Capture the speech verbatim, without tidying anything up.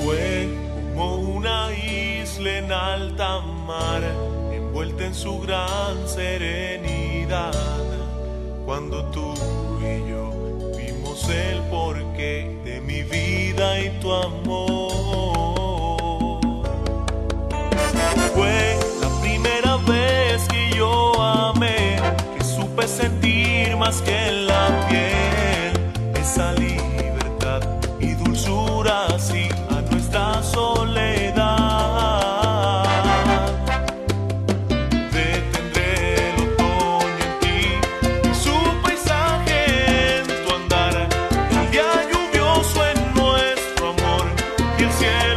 Fue como una isla en alta mar, envuelta en su gran serenidad, cuando tú y yo vimos el porqué de mi vida y tu amor. Fue la primera vez que yo amé, que supe sentir más que en la piel esa libertad y dulzura así a nuestra soledad. Detendré el otoño en ti y su paisaje en tu andar, el día lluvioso en nuestro amor y el cielo